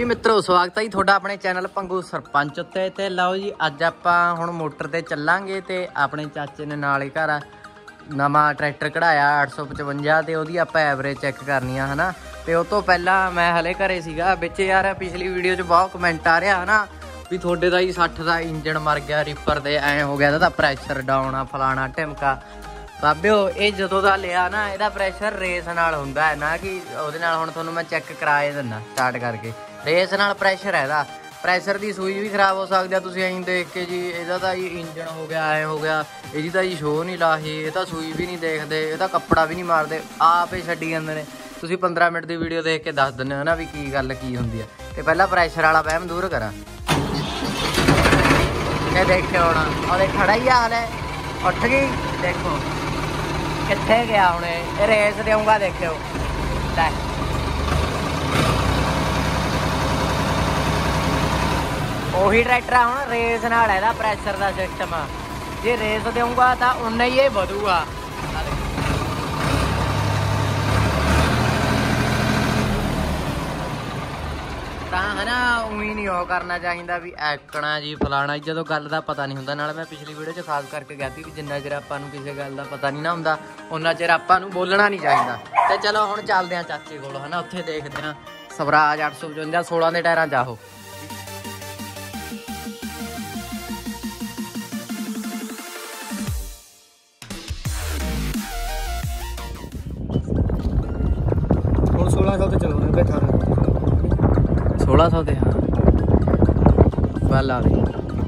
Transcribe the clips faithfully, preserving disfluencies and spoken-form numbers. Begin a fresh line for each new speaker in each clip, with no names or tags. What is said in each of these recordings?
जी मित्रों स्वागत है जी थोड़ा अपने चैनल पंगू सरपंच उत्ते ते लाओ जी अज आपां हुण मोटर ते चलांगे ते अपने चाचे ने नाल ही घर नवां ट्रैक्टर कढ़ाया अठ सौ पचवंजा ते ओहदी आपां एवरेज चैक करनी है ना। ते उस तो पहला मैं हले घरे सीगा बिच यार पिछली वीडियो च बहुत कमेंट आ रहा है ना भी थोड़े दा ही सठ का इंजन मर गया रिपर दे ऐ हो गया प्रैशर डाउन आ फलाना ढिमका बाबिओ ये जदों दा लिया ना ਇਹਦਾ ਪ੍ਰੈਸ਼ਰ रेस नाल हुंदा है ना कि ਉਹਦੇ ਨਾਲ ਹੁਣ ਤੁਹਾਨੂੰ मैं चेक कराए दिना स्टार्ट करके रेस नाल ਪ੍ਰੈਸ਼ਰ है ਇਹਦਾ ਪ੍ਰੈਸ਼ਰ ਦੀ ਸੂਈ ਵੀ ਖਰਾਬ ਹੋ ਸਕਦੀ ਆ ਤੁਸੀਂ ਐਂ ਦੇਖ ਕੇ ਜੀ ਇਹਦਾ ਤਾਂ ਜੀ ਇੰਜਨ ਹੋ ਗਿਆ ਐ ਹੋ ਗਿਆ ਇਹਦੀ ਤਾਂ ਜੀ ਸ਼ੋਅ ਨਹੀਂ ਲਾਹੀ ਇਹ ਤਾਂ ਸੂਈ ਵੀ ਨਹੀਂ ਦੇਖਦੇ ਇਹਦਾ ਕੱਪੜਾ ਵੀ ਨਹੀਂ ਮਾਰਦੇ ਆਪੇ ਛੱਡੀ ਜਾਂਦੇ ਨੇ ਤੁਸੀਂ पंद्रह मिनट ਦੀ ਵੀਡੀਓ ਦੇਖ ਕੇ ਦੱਸ ਦਿੰਦੇ ਹੋ ਨਾ ਵੀ ਕੀ ਗੱਲ ਕੀ ਹੁੰਦੀ ਆ ਤੇ ਪਹਿਲਾਂ ਪ੍ਰੈਸ਼ਰ ਵਾਲਾ ਵਹਿਮ ਦੂਰ ਕਰਾਂ ਇਹ ਦੇਖਿਓ ਹੁਣ ਉਹਦੇ ਖੜਾ ਹੀ ਹਾਲ ਹੈ ਉੱਠ ਗਈ ਦੇਖੋ किथे गया हूँ रेस दूंगा देखियो ओही ट्रैक्टर हूँ रेस नाल है प्रैशर का सिस्टम जे रेस दूंगा तो उन्ना ही बढ़ूगा है ना उही नहीं वो करना चाहिए भी ऐकना जी फलाना जो गल का पता नहीं होंदा। नाले मैं पिछली वीडियो च खास करके कहती भी जिन्ना चिर आपां नूं किसी गल का पता नहीं ना होंदा उन्ना चिर आपां नूं बोलना नहीं चाहिए। तो चलो हुण चलदे हां चाचे कोल है ना उत्थे देखदे हां स्वराज अठ सौ पचवंजा सोलह के टायरां च आहो
हुण सोलह सौ ते चलाउणे ते अठारह
सोलह सौ दे हाँ आ गई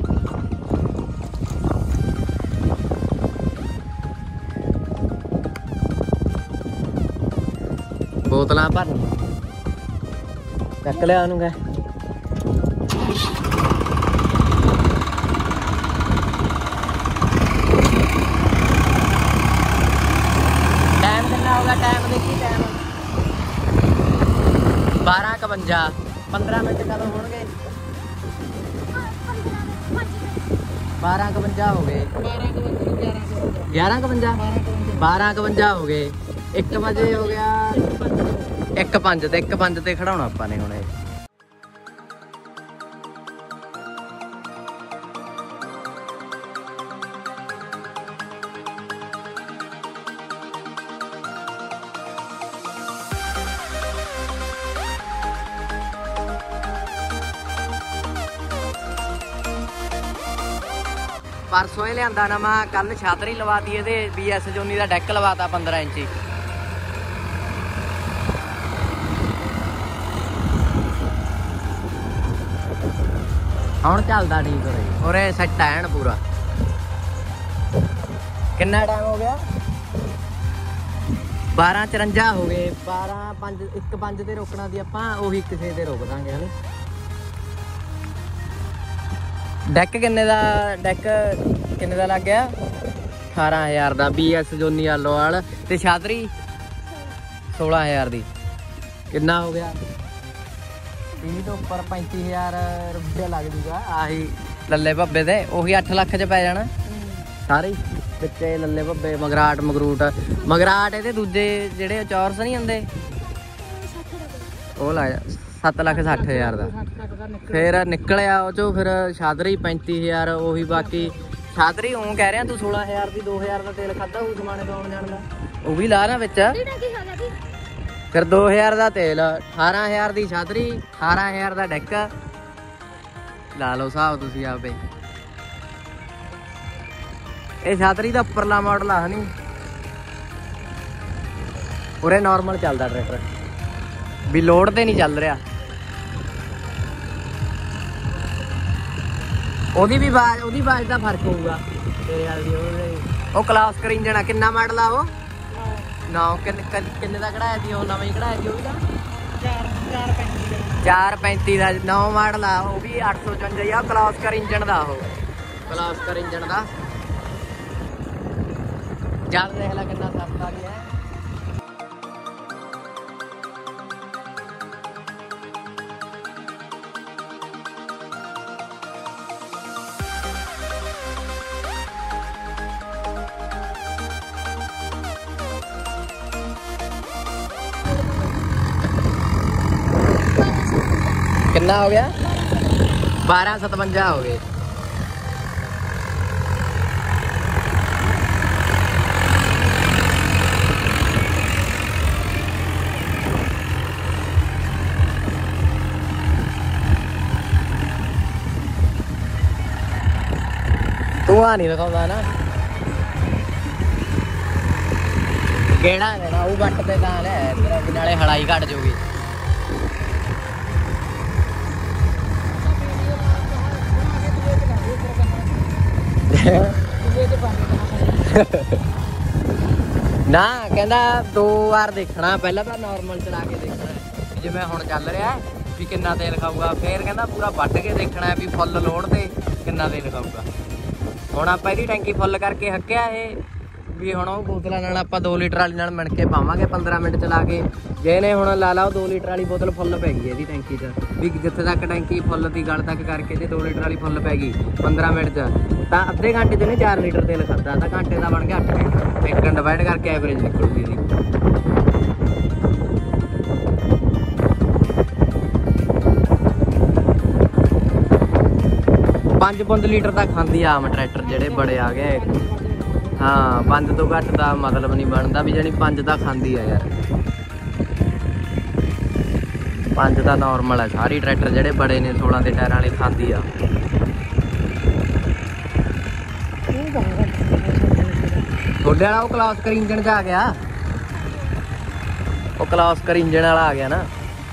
बोतल भर चक लिया उन्होंने टाइम कितना होगा टाइम देखिए टाइम बारह कवंजा पंद्रह मिनट कदों हो गए बारह कवंजा हो गए ग्यारह कवंजा बारह कवंजा हो गए एक बजे हो गया एक पंज ते एक पंज ते खड़ाउणा आपां ने हुण परसों ही लिया नवा कल छातरी लवाती है बी एस जोनी का डैक लवाता पंद्रह इंची हुण चलदा ठीक और सैट है पूरा कितना टाइम हो गया बारह चरंजा हो गए बारह पंज एक पंज ते रोकना दी आपां ओही किसे ते रोक दांगे है डैक किन्ने दा डैक किन्ने दा लग गया अठारह हज़ार का बी एस जोनी आलोवाल ते छातरी सोलह हज़ार की कितना हो गया तीह तो उपर पैंती हज़ार रुपया लग जूगा आही लल्ले भब्बे दे उही अठ लख च पै जाना सारे बच्चे लल्ले भब्बे मगराट मगरूट मगराट ये दूजे जेडे चौरस नहीं होंदे वो लाया सत्त लख सठ हज़ार का फिर निकलिया चो फिर छातरी पैंती हज़ार उही बाकी छातरी हूँ कह रहा तू सोलह हज़ार की दो हज़ार का तेल खादा हो समाने पाउण जाण दा वो भी ला ना बिच फिर दो हज़ार का तेल अठारह हज़ार की छातरी अठारह हज़ार का डैक ला लो हिसाब तुसीं आपे ये छातरी का उपरला मॉडल आ नहीं पूरे नॉर्मल चलता ट्रैक्टर भी लोड ते नहीं चल रहा ओदी भी आवाज ओदी आवाज का फर्क होगा तेरे वाली वो क्लास कर इंजन किन्ना मॉडल आ वो नौ किन्ने का कढ़ाया थी वो नवा ही कढ़ाया थी चार पैंती का नौ मॉडल आ वो भी अठ सौ चुंजा क्लास कर इंजन का वो क्लास कर इंजन का जल देख ला कितना सस्ता भी है कितना हो गया? बारह सतवंजा हो गए। ਧੂਆਂ ਨਹੀਂ ਦਿਖਾਉਂਦਾ ਨਾ ਗੇੜਾ ਲੈਣਾ ਉਹ ਵੱਟ ਤੇ ਤਾਂ ਲੈ ਤੇਰਾ ਵੀ ਨਾਲੇ ਹਲਾਈ ਘਟ ਜਾਊਗੀ। ਨਾ ਕਹਿੰਦਾ ਦੋ ਵਾਰ ਦੇਖਣਾ, ਪਹਿਲਾਂ ਤਾਂ ਨਾਰਮਲ ਚਲਾ ਕੇ ਦੇਖਣਾ ਜਿਵੇਂ ਹੁਣ ਚੱਲ ਰਿਹਾ ਵੀ ਕਿੰਨਾ ਤੇਲ ਖਾਊਗਾ, ਫੇਰ ਕਹਿੰਦਾ ਪੂਰਾ ਵੱਢ ਕੇ ਦੇਖਣਾ ਵੀ ਫੁੱਲ ਲੋਡ ਤੇ ਕਿੰਨਾ ਤੇਲ ਖਾਊਗਾ। ਹੁਣ ਆਪਾਂ ਇਹਦੀ ਟੈਂਕੀ ਫੁੱਲ ਕਰਕੇ ਹੱਕਿਆ ਇਹ ਵੀ ਹੁਣ ਉਹ ਬੋਤਲਾਂ ਨਾਲ ਆਪਾਂ ਦੋ ਲੀਟਰ ਵਾਲੀ ਨਾਲ ਮਿਣ ਕੇ ਪਾਵਾਂਗੇ ਪੰਦਰਾਂ ਮਿੰਟ ਚਲਾ ਕੇ। ਜੇ ਨੇ ਹੁਣ ਲਾ ਲਾ ਉਹ ਦੋ ਲੀਟਰ ਵਾਲੀ ਬੋਤਲ ਫੁੱਲ ਪੈ ਗਈ ਇਹਦੀ ਟੈਂਕੀ 'ਚ ਵੀ ਜਿੱਥੇ ਤੱਕ ਟੈਂਕੀ ਫੁੱਲ ਦੀ ਗਲ ਤੱਕ ਕਰਕੇ ਜੇ ਦੋ ਲੀਟਰ ਵਾਲੀ ਫੁੱਲ ਪੈ ਗਈ ਪੰਦਰਾਂ ਮਿੰਟ 'ਚ ਤਾਂ ਅੱਧੇ ਘੰਟੇ 'ਚ ਨੇ ਚਾਰ ਲੀਟਰ ਤੇਲ ਖਾਦਾ ਤਾਂ ਘੰਟੇ ਦਾ ਬਣ ਗਿਆ ਅੱਠ ਲੀਟਰ। ਇੱਕ ਡਿਵਾਈਡ ਕਰਕੇ ਐਵਰੇਜ ਨਿਕਲੂਗੀ ਇਹਦੀ। ਪੰਜ ਪੰਜ ਲੀਟਰ ਤਾਂ ਖਾਂਦੀ ਆ ਆਮ ਟਰੈਕਟਰ ਜਿਹੜੇ ਬੜੇ ਆ ਗਏ। ਹਾਂ ਪੰਜ ਤੋਂ ਘੱਟ ਦਾ ਮਤਲਬ ਨਹੀਂ ਬਣਦਾ ਵੀ ਜਾਣੀ ਪੰਜ ਤਾਂ ਖਾਂਦੀ ਆ ਯਾਰ। ਪੰਜ ਤਾਂ ਨਾਰਮਲ ਆ ਸਾਰੀ ਟਰੈਕਟਰ ਜਿਹੜੇ ਬੜੇ ਨੇ ਸੋਲਾਂ ਦੇ ਟਾਇਰਾਂ ਵਾਲੇ ਖਾਂਦੀ ਆ। ਤੁਹਾਡੇ ਵਾਲਾ ਉਹ ਕਲਾਸਕਰ ਇੰਜਣ 'ਚ ਆ ਗਿਆ, ਉਹ ਕਲਾਸਕਰ ਇੰਜਣ ਵਾਲਾ ਆ ਗਿਆ ਨਾ।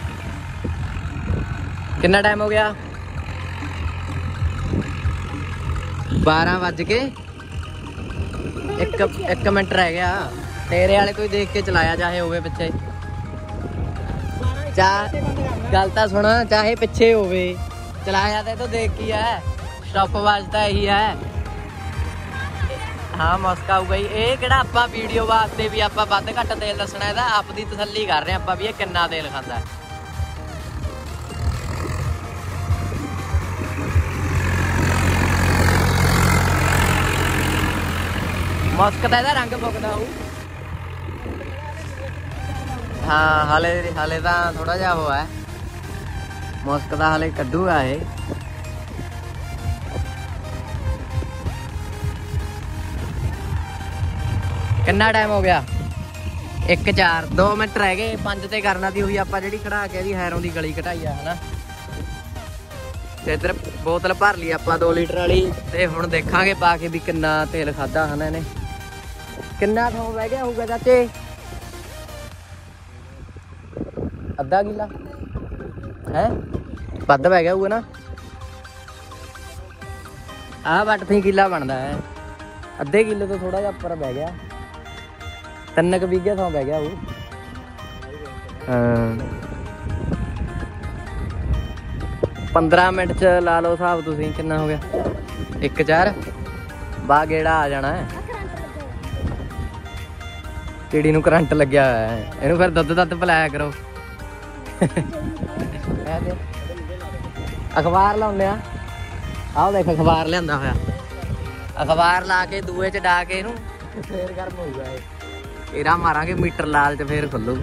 ਕਿੰਨਾ ਟਾਈਮ ਹੋ ਗਿਆ? ਬਾਰਾਂ ਵੱਜ ਕੇ ਇੱਕ ਇੱਕ ਮਿੰਟ ਰਹਿ ਗਿਆ। ਤੇਰੇ ਵਾਲੇ ਕੋਈ ਦੇਖ ਕੇ ਚਲਾਇਆ ਚਾਹੇ ਹੋਵੇ ਪਿੱਛੇ, ਚਾਹ ਗੱਲ ਤਾਂ ਸੁਣ, ਚਾਹੇ ਪਿੱਛੇ ਹੋਵੇ ਚਲਾਇਆ ਤੇ ਤੂੰ ਦੇਖ ਕੀ ਹੈ ਸਟਾਪ ਆਵਾਜ਼ ਤਾਂ ਇਹੀ ਹੈ। ਹਾਂ ਮਸਕਾ ਆਊਗਾ ਹੀ। ਇਹ ਕਿਹੜਾ ਆਪਾਂ ਵੀਡੀਓ ਵਾਸਤੇ ਵੀ ਆਪਾਂ ਵੱਧ ਘੱਟ ਤੇਲ ਦੱਸਣਾ, ਇਹਦਾ ਆਪ ਦੀ ਤਸੱਲੀ ਕਰ ਰਹੇ ਆਪਾਂ ਵੀ ਇਹ ਕਿੰਨਾ ਤੇਲ ਖਾਂਦਾ। ਮਸਕ ਦਾ ਇਹਦਾ ਰੰਗ ਮੁੱਕਦਾ ਹੋਊ। ਹਾਂ ਹਾਲੇ ਹਾਲੇ ਤਾਂ ਥੋੜਾ ਜਿਹਾ ਉਹ ਹੈ ਮਸਕ ਦਾ, ਹਾਲੇ ਕੱਢੂਗਾ ਇਹ। ਕਿੰਨਾ ਟਾਈਮ ਹੋ ਗਿਆ? ਇੱਕ ਚਾਰ ਦੋ ਮਿੰਟ ਰਹਿ ਗਏ। ਪੰਜ ਤੇ ਕਰਨਾ ਦੀ ਹੋਈ ਆਪਾਂ ਜਿਹੜੀ ਕਢਾ ਕੇ ਇਹਦੀ ਹੈਰੋਂ ਦੀ ਗਲੀ ਘਟਾਈ ਆ ਹਨਾ। ਤੇ ਇੱਧਰ ਬੋਤਲ ਭਰ ਲਈ ਆਪਾਂ ਦੋ ਲੀਟਰ ਵਾਲੀ ਤੇ ਹੁਣ ਦੇਖਾਂਗੇ ਪਾ ਕੇ ਵੀ ਕਿੰਨਾ ਤੇਲ ਖਾਦਾ ਹਨਾ ਇਹਨੇ। ਕਿੰਨਾ ਥੋਂ ਬਹਿ ਗਿਆ ਹੋਊਗਾ ਚਾਚੇ? ਅੱਧਾ ਕਿੱਲਾ ਹੈ ਵੱਧ ਬਹਿ ਗਿਆ ਹੋਊਗਾ ਨਾ। ਆਹ ਵੱਟ ਥੀ ਕਿੱਲਾ ਬਣਦਾ ਹੈ, ਅੱਧੇ ਕਿੱਲੇ ਤੋਂ ਥੋੜਾ ਜਿਹਾ ਉੱਪਰ ਬਹਿ ਗਿਆ। ਤਿੰਨ ਕੁ ਵੀਗੇ ਥਾਂ ਬਹਿ ਗਿਆ ਉਹ। ਹਾਂ ਪੰਦਰਾਂ ਮਿੰਟ ਚ ਲਾ ਲਓ ਹਿਸਾਬ ਤੁਸੀਂ ਕਿੰਨਾ ਹੋ ਗਿਆ। ਇੱਕ ਚਾਰ ਬਾ ਗੇੜਾ ਆ ਜਾਣਾ ਹੈ। ਚਿੜੀ ਨੂੰ ਕਰੰਟ ਲੱਗਿਆ ਹੋਇਆ ਹੈ, ਇਹਨੂੰ ਫਿਰ ਦੁੱਧ ਦੱਧ ਪਿਲਾਇਆ ਕਰੋ। ਅਖਬਾਰ ਲਾਉਂਦੇ ਆ, ਆਹ ਦੇਖ ਅਖਬਾਰ ਲਿਆਂਦਾ ਹੋਇਆ। ਅਖਬਾਰ ਲਾ ਕੇ ਦੂਏ ਚ ਡਾ ਕੇ ਇਹਨੂੰ ਫੇਰ ਗਰਮ ਹੋਊਗਾ ਇਹ। ਇਹਦਾ ਮਾਰਾਂਗੇ ਮੀਟਰ ਲਾਲ ਚ ਫੇਰ ਖੁੱਲੂ।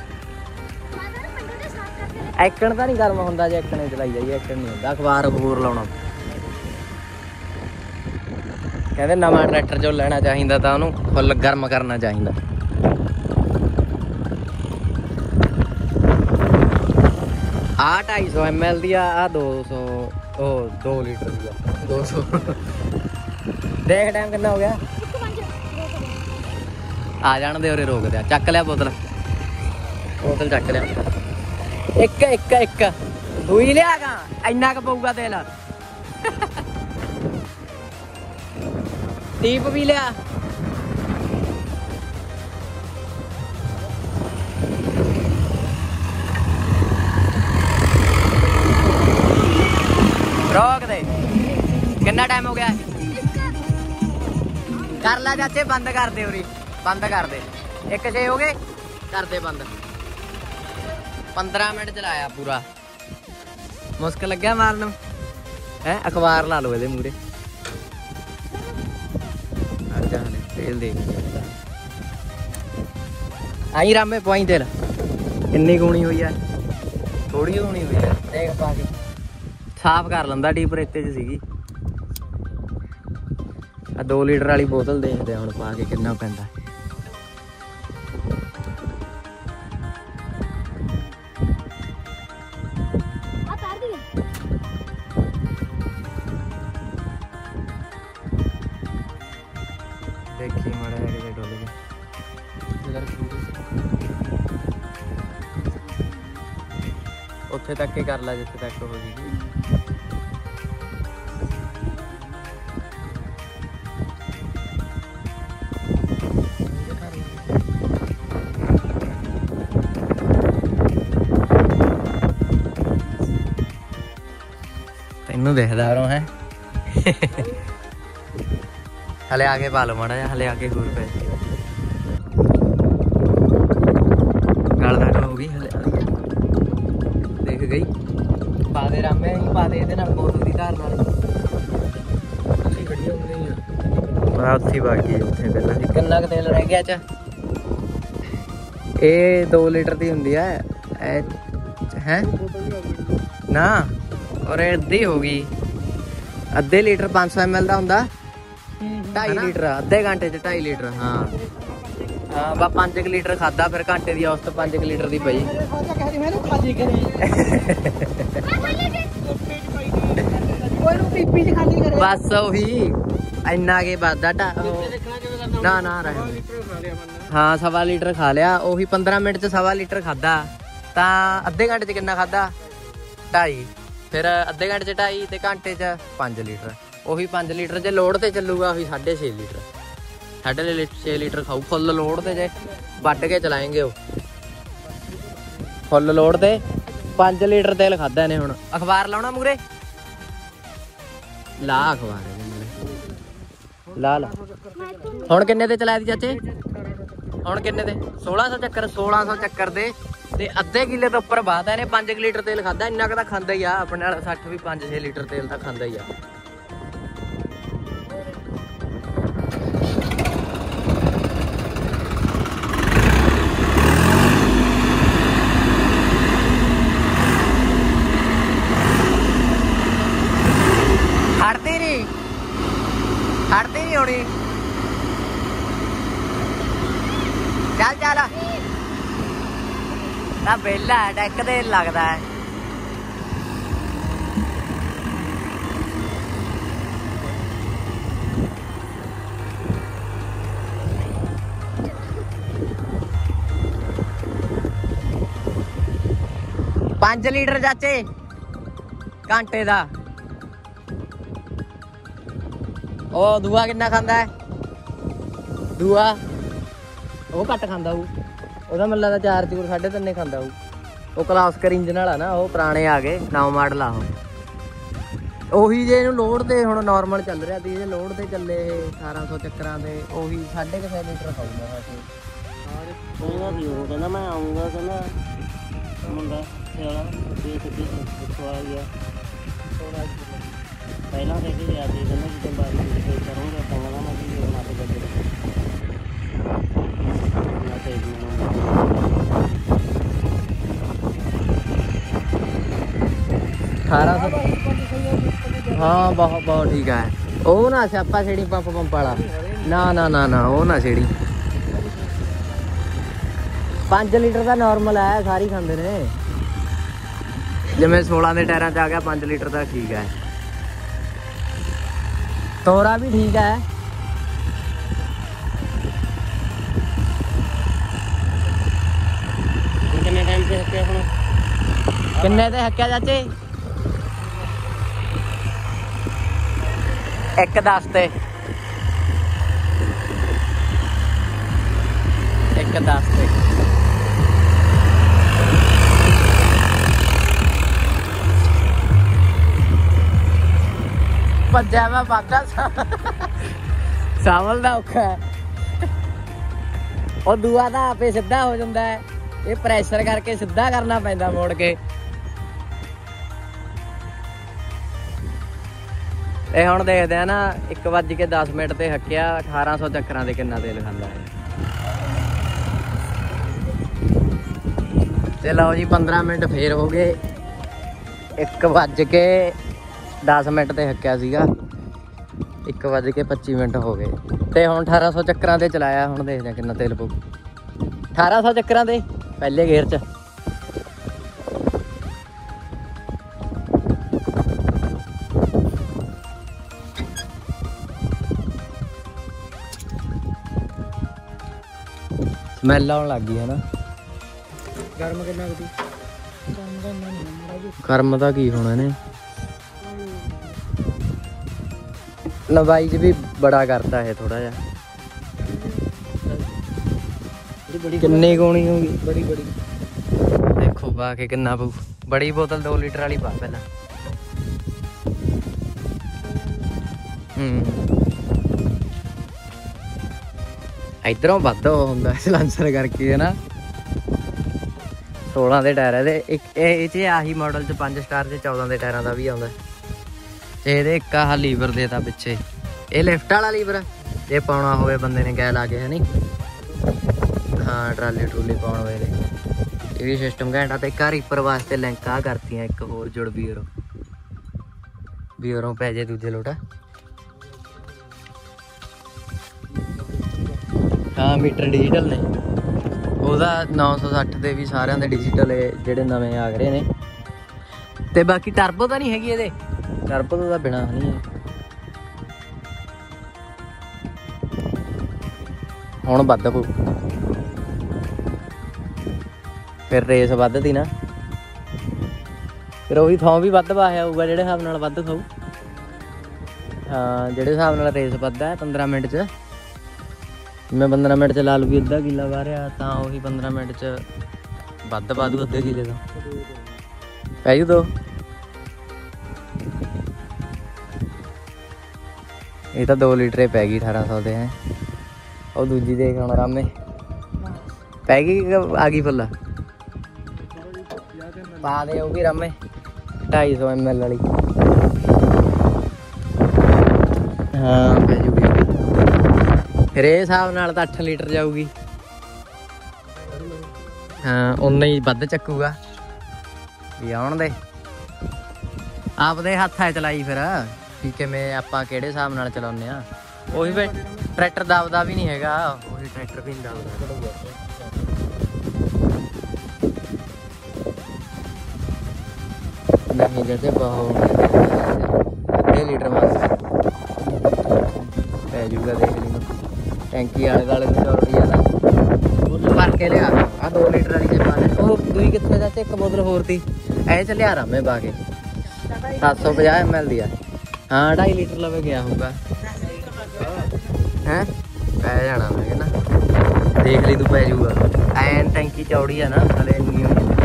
ਐਕਣ ਤਾਂ ਨਹੀਂ ਗਰਮ ਹੁੰਦਾ ਜੇ ਐਕਣੇ ਚਲਾਈ ਜਾਈਏ, ਐਕਣ ਨਹੀਂ ਹੁੰਦਾ। ਅਖਬਾਰ ਅਖਬੂਰ ਲਾਉਣਾ ਕਹਿੰਦੇ ਨਵਾਂ ਟਰੈਕਟਰ ਜੋ ਲੈਣਾ ਚਾਹੀਦਾ ਤਾਂ ਉਹਨੂੰ ਫੁੱਲ ਗਰਮ ਕਰਨਾ ਚਾਹੀਦਾ। ਆਹ ਢਾਈ ਸੌ ਐਮ ਐਲ ਦੀ ਆ, ਆਹ ਦੋ ਸੌ ਉਹ ਦੋ ਲੀਟਰ ਦੀ ਆ ਦੋ ਸੌ। ਦੇਖ ਟਾਈਮ ਕਿੰਨਾ ਹੋ ਗਿਆ? ਆ ਜਾਣ ਦੇ ਉਰੇ ਰੋਕਦੇ ਆ। ਚੱਕ ਲਿਆ ਬੋਤਲ, ਬੋਤਲ ਚੱਕ ਲਿਆ। ਇੱਕ ਇੱਕ ਇੱਕ ਦੂਈ ਲਿਆਗਾ, ਇੰਨਾ ਕੁ ਪਊਗਾ ਤੇਲ। ਟੀਪ ਵੀ ਲਿਆ। ਰੋਕ ਦੇ। ਕਿੰਨਾ ਟਾਈਮ ਹੋ ਗਿਆ? ਕਰ ਲੈ ਚਾਚੇ, ਬੰਦ ਕਰ ਦੇ ਉਰੀ, ਬੰਦ ਕਰ ਦੇ। ਇੱਕ ਛੇ ਹੋ ਗਏ, ਕਰ ਦੇ ਬੰਦ। ਪੰਦਰਾਂ ਮਿੰਟ ਚਲਾਇਆ ਪੂਰਾ। ਮੁਸਕ ਲੱਗਿਆ ਮਾਰਨ ਹੈ। ਅਖਬਾਰ ਲਾ ਲਓ ਇਹਦੇ ਮੂਹਰੇ। ਤੇਲ ਦੇਖ ਆਈ ਰਾਮੇ ਪਵਾਈ ਤੇਲ। ਕਿੰਨੀ ਗੁਣੀ ਹੋਈ ਆ? ਥੋੜੀ ਹੋਣੀ ਹੋਈ ਆ। ਦੇਖ ਪਾ ਕੇ ਸਾਫ਼ ਕਰ ਲੈਂਦਾ ਡੀਪ ਰੇਤੇ 'ਚ ਸੀਗੀ। ਆ ਦੋ ਲੀਟਰ ਵਾਲੀ ਬੋਤਲ ਦੇਖਦੇ ਹੁਣ ਪਾ ਕੇ ਕਿੰਨਾ ਪੈਂਦਾ। ਦੇਖੀ ਮਾੜਾ ਜਿਹਾ ਕਿਤੇ ਡੁੱਲ ਗਿਆ। ਉੱਥੇ ਤੱਕ ਹੀ ਕਰ ਲਾ ਜਿੱਥੇ ਤੱਕ ਹੋ ਗਈ। ਤੈਨੂੰ ਦੇਖਦਾ ਰੋ ਹੈ ਹਲੇ ਆ ਕੇ ਪਾ ਲਓ ਮਾੜਾ ਜਿਹਾ ਹਲੇ ਆ ਕੇ ਹੋਰ ਪੈ ਗੱਲ ਤਾਂ ਹੋ ਗਈ ਹਲੇ ਦੇਖ ਗਈ ਪਾ ਦੇ ਰਾਮੇ ਹੀ ਪਾ ਦੇ ਇਹਦੇ ਨਾਲ ਬੋਤਲ ਦੀ ਧਾਰ ਨਾਲ ਅਸੀਂ ਗੱਡੀਆਂ ਹੋ ਗਈਆਂ ਬੜਾ ਉੱਥੀ ਬਾਕੀ ਉੱਥੇ ਪਹਿਲਾਂ ਕਿੰਨਾ ਕੁ ਤੇਲ ਰਹਿ ਗਿਆ ਚ ਇਹ ਦੋ ਲੀਟਰ ਦੀ ਹੁੰਦੀ ਹੈ ਹੈ ਨਾ ਔਰ ਅੱਧੀ ਹੋ ਗਈ ਅੱਧੇ ਲੀਟਰ ਪੰਜ ਸੌ ਐਮ ਐਲ ਦਾ ਹੁੰਦਾ ਢਾਈ ਲੀਟਰ ਅੱਧੇ ਘੰਟੇ ਚ ਢਾਈ ਲੀਟਰ ਹਾਂ ਹਾਂ ਬਾ ਪੰਜ ਕੁ ਲੀਟਰ ਖਾਦਾ ਫਿਰ ਘੰਟੇ ਦੀ ਔਸਤ ਪੰਜ ਕੁ ਲੀਟਰ ਦੀ ਪਈ ਬਸ ਉਹੀ ਇੰਨਾ ਕੇ ਵਾਧਾ ਢਾ ਨਾ ਨਾ ਰਹਿ ਹਾਂ ਸਵਾ ਲੀਟਰ ਖਾ ਲਿਆ ਉਹੀ ਪੰਦਰਾਂ ਮਿੰਟ ਚ ਸਵਾ ਲੀਟਰ ਖਾਦਾ ਤਾਂ ਅੱਧੇ ਘੰਟੇ ਚ ਕਿੰਨਾ ਖਾਦਾ ਢਾਈ ਫਿਰ ਅੱਧੇ ਘੰਟੇ ਚ ਢਾਈ ਤੇ ਘੰਟੇ ਚ ਪੰਜ ਲੀਟਰ ਉਹੀ ਪੰਜ ਲੀਟਰ ਜੇ ਲੋਡ ਤੇ ਚੱਲੂਗਾ ਉਹੀ ਸਾਢੇ ਛੇ ਲੀਟਰ ਸਾਢੇ ਛੇ ਲੀਟਰ ਖਾਊ ਫੁੱਲ ਲੋਡ ਤੇ ਜੇ ਵੱਢ ਕੇ ਚਲਾਏਂਗੇ ਉਹ ਫੁੱਲ ਲੋਡ ਤੇ ਪੰਜ ਲੀਟਰ ਤੇਲ ਖਾਦਾ ਇਹਨੇ ਹੁਣ ਅਖਬਾਰ ਲਾਉਣਾ ਮੂਰੇ ਲਾ ਅਖਬਾਰ ਲਾ ਲਾ ਹੁਣ ਕਿੰਨੇ ਤੇ ਚਲਾਇਆ ਦੀ ਚਾਚੇ ਹੁਣ ਕਿੰਨੇ ਤੇ ਸੋਲਾਂ ਸੌ ਚੱਕਰ ਸੋਲਾਂ ਸੌ ਚੱਕਰ ਦੇ ਤੇ ਅੱਧੇ ਕਿੱਲੇ ਤੋਂ ਉੱਪਰ ਬਾਤ ਇਹਨੇ ਪੰਜ ਲੀਟਰ ਤੇਲ ਖਾਦਾ ਇੰਨਾ ਕੁ ਤਾਂ ਖਾਂਦਾ ਹੀ ਆ ਆਪਣੇ ਨਾਲ ਸੱਠ ਵੀ ਪੰਜ ਛੇ ਲੀਟਰ ਤੇਲ ਤਾਂ ਖਾਂਦਾ ਹੀ ਆ ਹੜਦੀ ਨੀ ਹੜਦੀ ਨੀ ਹੋਣੀ ਚੱਲ ਚੱਲ ਨਾ ਵਿਹਲਾ ਡੈਕ ਤੇ ਲੱਗਦਾ ਹੈ ਪੰਜ ਲੀਟਰ ਚਾਚੇ ਘੰਟੇ ਦਾ ਉਹ ਦੂਆ ਕਿੰਨਾ ਖਾਂਦਾ ਹੈ ਦੂਆ ਉਹ ਘੱਟ ਖਾਂਦਾ ਉਹ ਉਹਦਾ ਮੈਨੂੰ ਲੱਗਦਾ ਚਾਰ ਚੂਰ ਸਾਢੇ ਤਿੰਨੇ ਖਾਂਦਾ ਉਹ ਉਹ ਕਲਾਸਕਰ ਇੰਜਨ ਵਾਲਾ ਨਾ ਉਹ ਪੁਰਾਣੇ ਆ ਗਏ ਨਵਾਂ ਮਾਡਲ ਆ ਉਹ ਉਹੀ ਜੇ ਇਹਨੂੰ ਲੋਡ ਤੇ ਹੁਣ ਨਾਰਮਲ ਚੱਲ ਰਿਹਾ ਸੀ ਜੇ ਲੋਡ ਤੇ ਚੱਲੇ ਇਹ ਅਠਾਰਾਂ ਸੌ ਚੱਕਰਾਂ ਦੇ ਉਹੀ ਸਾਢੇ ਕੁ ਛੇ ਲੀਟਰ ਖਾਊਗਾ ਵੈਸੇ
ਉਹਦਾ ਵੀ ਉਹ ਕਹਿੰਦਾ ਮੈਂ ਆਉਂਗਾ ਕਹਿੰਦਾ ਮੁੰਡਾ ਸਿਆਲਾ ਦੇਖ ਕੇ ਕਿੱਥੋਂ ਆ ਗਿਆ ਪਹਿਲਾਂ ਕਹਿ ਕੇ ਗਿਆ ਸੀ ਕਹਿੰਦਾ ਕਿ ਬਾਰੀ ਕੋਈ ਕਰੂੰਗਾ ਤਾਂ ਕਹਿੰਦਾ ਮੈਂ ਵੀ ਉਹਨਾਂ ਤੇ ਗੱਡੀ ਨਾ ਤੇ
ਅਠਾਰਾਂ ਸੌ ਹਾਂ ਬਹੁਤ ਬਹੁਤ ਠੀਕ ਹੈ ਉਹ ਨਾ ਸਿਆਪਾ ਛੇੜੀ ਪੰਪ ਪੰਪ ਵਾਲਾ ਨਾ ਨਾ ਨਾ ਨਾ ਉਹ ਨਾ ਛੇੜੀ ਪੰਜ ਲੀਟਰ ਦਾ ਨਾਰਮਲ ਹੈ ਸਾਰੀ ਖਾਂਦੇ ਨੇ ਜਿਵੇਂ ਸੋਲਾਂ ਦੇ ਟਾਇਰਾਂ 'ਚ ਆ ਗਿਆ ਪੰਜ ਲੀਟਰ ਦਾ ਠੀਕ ਹੈ ਤੋਰਾ ਵੀ ਠੀਕ ਹੈ
ਕਿੰਨੇ ਟਾਈਮ ਤੇ ਹੱਕਿਆ ਹੁਣ
ਕਿੰਨੇ ਤੇ ਹੱਕਿਆ ਚਾਚੇ ਇੱਕ ਦਸ ਤੇ ਇੱਕ ਦਸ ਤੇ ਭੱਜਿਆ ਵਾ ਬਾਗਾ ਸਾਵਲ ਦਾ ਔਖਾ ਉਹ ਦੂਆ ਦਾ ਆਪੇ ਸਿੱਧਾ ਹੋ ਜਾਂਦਾ ਹੈ ਇਹ ਪ੍ਰੈਸ਼ਰ ਕਰਕੇ ਸਿੱਧਾ ਕਰਨਾ ਪੈਂਦਾ ਮੋੜ ਕੇ ਇਹ ਹੁਣ ਦੇਖਦੇ ਆ ਨਾ ਇੱਕ ਵੱਜ ਕੇ ਦਸ ਮਿੰਟ ਤੇ ਹੱਕਿਆ ਅਠਾਰਾਂ ਸੌ ਚੱਕਰਾਂ ਦੇ ਕਿੰਨਾ ਤੇਲ ਖਾਂਦਾ ਹੈ ਤੇ ਲਓ ਜੀ ਪੰਦਰਾਂ ਮਿੰਟ ਫੇਰ ਹੋ ਗਏ ਇੱਕ ਵੱਜ ਕੇ ਦਸ ਮਿੰਟ ਤੇ ਹੱਕਿਆ ਸੀਗਾ। ਇੱਕ ਵੱਜ ਕੇ ਪੱਚੀ ਮਿੰਟ ਹੋ ਗਏ ਤੇ ਹੁਣ ਅਠਾਰਾਂ ਸੌ ਚੱਕਰਾਂ ਤੇ ਚਲਾਇਆ। ਹੁਣ ਦੇਖਦੇ ਕਿੰਨਾ ਤੇਲ ਪਊ। ਅਠਾਰਾਂ ਸੌ ਚੱਕਰਾਂ ਤੇ ਪਹਿਲੇ ਗੇਅਰ 'ਚ। ਸਮੈਲ ਆਉਣ ਲੱਗ ਗਈ ਹੈ ਨਾ।
ਗਰਮ ਕਿੰਨਾ ਕੁ ਗਰਮ ਦਾ ਨਹੀਂ ਹੁੰਦਾ।
ਗਰਮ ਦਾ ਕੀ ਹੋਣਾ ਨੇ, ਲੰਬਾਈ 'ਚ ਵੀ ਬੜਾ ਕਰਤਾ ਇਹ ਥੋੜਾ ਜਿਹਾ। ਕਿੰਨੀ ਕੋਣੀ ਹੋਗੀ?
ਬੜੀ ਬੜੀ
ਦੇਖੋ ਪਾ ਕੇ ਕਿੰਨਾ ਪਊ। ਬੜੀ ਬੋਤਲ ਦੋ ਲੀਟਰ ਵਾਲੀ ਪਾ ਪਹਿਲਾਂ। ਹੂੰ ਇਧਰੋਂ ਵੱਧ ਹੁੰਦਾ ਸਲੈਂਸਰ ਕਰਕੇ ਹੈ ਨਾ। ਸੋਲਾਂ ਦੇ ਟਾਇਰ ਇਹਦੇ। ਇੱਕ ਇਹ 'ਚ ਆਹੀ ਮਾਡਲ 'ਚ ਪੰਜ ਸਟਾਰ 'ਚ ਚੌਦਾਂ ਦੇ ਟਾਇਰਾਂ ਦਾ ਵੀ ਆਉਂਦਾ। ਤੇ ਇਹਦੇ ਇੱਕ ਆਹ ਲੀਵਰ ਦੇ ਤਾਂ ਪਿੱਛੇ, ਇਹ ਲਿਫਟ ਵਾਲਾ ਲੀਵਰ ਜੇ ਪਾਉਣਾ ਹੋਵੇ ਬੰਦੇ ਨੇ ਗੈਲ ਆ ਕੇ, ਹੈ ਨੀ। ਹਾਂ ਟਰਾਲੀ ਟਰੂਲੀ ਪਾਉਣ ਹੋਏ ਨੇ ਇਹ ਵੀ ਸਿਸਟਮ ਘੈਂਟਾ। ਤੇ ਇੱਕ ਰੀਪਰ ਵਾਸਤੇ ਲਿੰਕ ਆ ਕਰਤੀਆਂ ਇੱਕ ਹੋਰ ਜੁੜ ਬੀਅਰੋਂ ਬੀਅਰੋਂ ਪੈ ਜੇ ਦੂਜੇ ਲੋਟਾ। ਹਾਂ ਮੀਟਰ ਡਿਜੀਟਲ ਨੇ ਉਹਦਾ। ਨੌ ਸੌ ਸੱਠ ਦੇ ਵੀ ਸਾਰਿਆਂ ਦੇ ਡਿਜੀਟਲ ਜਿਹੜੇ ਨਵੇਂ ਆ ਰਹੇ ਨੇ। ਤੇ ਬਾਕੀ ਟਰਬੋ ਤਾਂ ਨਹੀਂ ਹੈਗੀ ਇਹਦੇ। ਟਰਬੋ ਤੋਂ ਤਾਂ ਬਿਨਾਂ ਨਹੀਂ ਹੈ। ਹੁਣ ਵੱਧ ਪਊ ਫਿਰ ਰੇਸ ਵੱਧਦੀ ਨਾ। ਫਿਰ ਉਹੀ ਥਾਂ ਵੀ ਵੱਧ ਪਾਇਆ ਹੋਊਗਾ ਜਿਹੜੇ ਹਿਸਾਬ ਨਾਲ ਵੱਧ ਖਾਊ। ਹਾਂ ਜਿਹੜੇ ਹਿਸਾਬ ਨਾਲ ਰੇਸ ਵੱਧਦਾ ਪੰਦਰਾਂ ਮਿੰਟ 'ਚ। ਮੈਂ ਪੰਦਰਾਂ ਮਿੰਟ 'ਚ ਲਾ ਲੂ ਵੀ ਅੱਧਾ ਕਿੱਲਾ ਵਾਰਿਆ ਤਾਂ ਉਹੀ ਪੰਦਰਾਂ ਮਿੰਟ 'ਚ ਵੱਧ ਪਾ ਦੂ ਅੱਧੇ ਕਿੱਲੇ ਦਾ। ਪੈ ਜੂ ਦੋ। ਇਹ ਤਾਂ ਦੋ ਲੀਟਰ ਪੈ ਗਈ ਅਠਾਰਾਂ ਸੌ ਦੇ ਹੈ। ਉਹ ਦੂਜੀ ਦੇਖ ਹੁਣ ਰਾਮੇ ਪੈ ਗਈ ਆ ਗਈ ਫੁੱਲ ਪਾ ਦੇ। ਉਹ ਵੀ ਰਾਮੇ ਢਾਈ ਸੌ ਐਮ ਐਲ ਵਾਲੀ। ਹਾਂ ਪੈ ਜੂਗੀ ਫਿਰ ਇਹ ਹਿਸਾਬ ਨਾਲ ਤਾਂ ਅੱਠ ਲੀਟਰ ਜਾਊਗੀ। ਹਾਂ ਉਨਾ ਹੀ ਵੱਧ ਚੱਕੂਗਾ ਵੀ ਆਉਣ ਦੇ। ਆਪਦੇ ਹੱਥ ਹੈ ਚਲਾਈ ਫਿਰ ਵੀ ਕਿਵੇਂ ਆਪਾਂ ਕਿਹੜੇ ਹਿਸਾਬ ਨਾਲ ਚਲਾਉਂਦੇ ਆ। ਉਹੀ ਫਿਰ ਟਰੈਕਟਰ ਦਬਦਾ ਵੀ ਨਹੀਂ ਹੈਗਾ। ਉਹੀ ਟਰੈਕਟਰ ਵੀ ਨਹੀਂ ਦਬਦਾ। ਨਹੀਂ ਜਦੇ ਬਹੁਤ ਅੱਧੇ ਲੀਟਰ ਮੰਗ ਪੈ ਜੂਗਾ। ਦੇਖ ਲਈ ਟੈਂਕੀ ਆਲੇ ਦੁਆਲੇ ਨੂੰ ਚੌੜੀ ਆ ਨਾ ਭਰ ਕੇ ਲਿਆ। ਆ ਦੋ ਲੀਟਰ ਵਾਲੀ ਜੇ ਪਾ ਲੈ। ਉਹ ਦੂਈ ਕਿੱਥੇ ਜਾ ਇੱਕ ਬੋਤਲ ਹੋਰ ਤੀ ਐ ਚ ਲਿਆ ਰਾਮੇ ਪਾ ਕੇ ਸੱਤ ਸੌ ਪੰਜਾਹ ਐਮ ਐਲ ਦੀ ਆ। ਹਾਂ ਢਾਈ ਲੀਟਰ ਲਵੇ ਗਿਆ ਹੋਊਗਾ ਹੈ। ਪੈ ਜਾਣਾ ਮੈਂ ਕਹਿੰਦਾ ਦੇਖ ਲਈ ਤੂੰ ਪੈ ਜੂਗਾ। ਐਨ ਟੈਂਕੀ ਚੌੜੀ ਆ ਨਾ ਹਲੇ ਇੰਨੀ।